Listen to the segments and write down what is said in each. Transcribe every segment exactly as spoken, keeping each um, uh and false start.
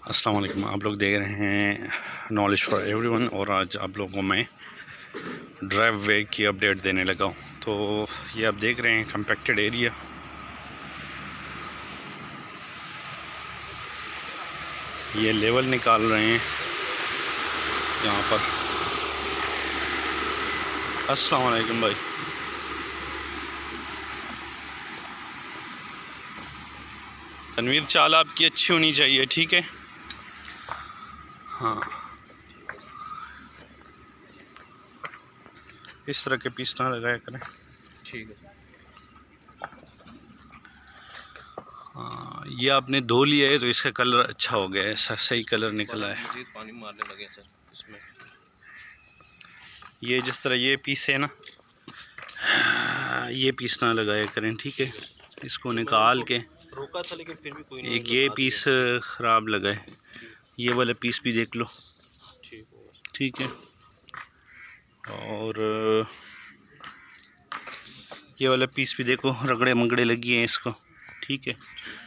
अस्सलाम वालेकुम। आप लोग देख रहे हैं नॉलेज फॉर एवरीवन और आज आप लोगों को मैं ड्राइव वे की अपडेट देने लगा हूँ। तो ये आप देख रहे हैं कंपैक्टेड एरिया, ये लेवल निकाल रहे हैं यहाँ पर। अस्सलाम वालेकुम भाई। तनवीर चाल आपकी अच्छी होनी चाहिए, ठीक है। हाँ, इस तरह के पीस ना लगाया करें, ठीक है। हाँ, ये आपने धो लिया है तो इसका कलर अच्छा हो गया है, सही कलर निकला है। मज़ीद पानी मारने लगे सर इसमें। ये जिस तरह ये पीस है ना, ये पीस ना लगाया करें, ठीक है। इसको निकाल के रोका था लेकिन फिर भी कोई नहीं। एक ये पीस ख़राब लगा है, ये वाला पीस भी देख लो, ठीक है। और ये वाला पीस भी देखो, रगड़े मंगड़े लगी हैं इसको, ठीक है।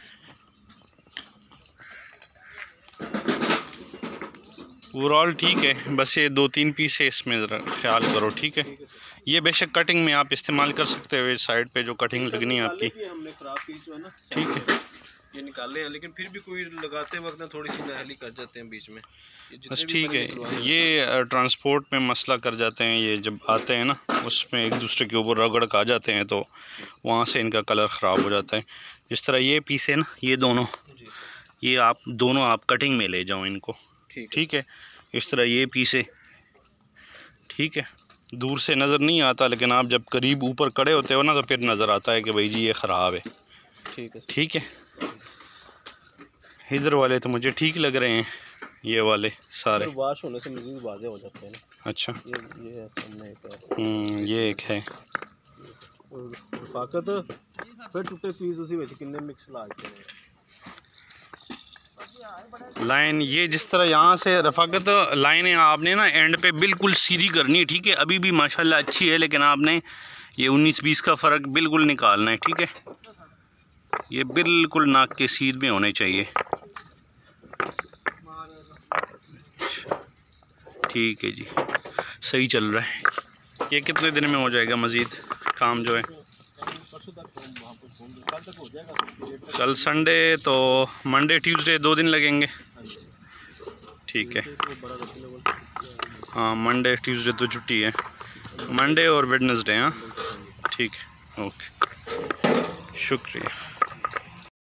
ओवरऑल ठीक है, बस ये दो तीन पीस है, इसमें ज़रा ख्याल करो, ठीक है। ये बेशक कटिंग में आप इस्तेमाल कर सकते हो, साइड पे जो कटिंग लगनी है आपकी, हमने खराब पीस जो है ना, ठीक है, ये निकाले हैं। लेकिन फिर भी कोई लगाते वक्त ना थोड़ी सी नाहली कर जाते हैं बीच में, बस ठीक है। ये ट्रांसपोर्ट में मसला कर जाते हैं, ये जब आते हैं ना उसमें एक दूसरे के ऊपर रगड़ आ जाते हैं तो वहाँ से इनका कलर ख़राब हो जाता है। जिस तरह ये पीस है ना, ये दोनों, ये आप दोनों आप कटिंग में ले जाओ इनको, ठीक है। इस तरह ये पीस है, ठीक है। दूर से नज़र नहीं आता, लेकिन आप जब करीब ऊपर खड़े होते हो ना तो फिर नज़र आता है कि भाई जी ये ख़राब है, ठीक है, ठीक है। इधर वाले तो मुझे ठीक लग रहे हैं, ये वाले सारे वाश होने से मज़ीद वाज़े हो जाते हैं ना। अच्छा, ये ये सामने एक हम्म ये एक है रफाकत, फिर टूटे पीस उसी विच किन्ने मिक्स ला के लाइन। ये जिस तरह यहाँ से रफाकत लाइनें आपने ना एंड पे बिल्कुल सीधी करनी है, ठीक है। अभी भी माशाल्लाह अच्छी है, लेकिन आपने ये उन्नीस बीस का फ़र्क बिल्कुल निकालना है, ठीक है। ये बिल्कुल नाक के सीध में होने चाहिए, ठीक है जी। सही चल रहा है। ये कितने दिन में हो जाएगा मज़ीद काम जो है? कल संडे तो मंडे ट्यूसडे दो दिन लगेंगे, ठीक है। हाँ, मंडे ट्यूसडे तो छुट्टी है, मंडे और वेडनेसडे, हाँ ठीक है, ओके, शुक्रिया।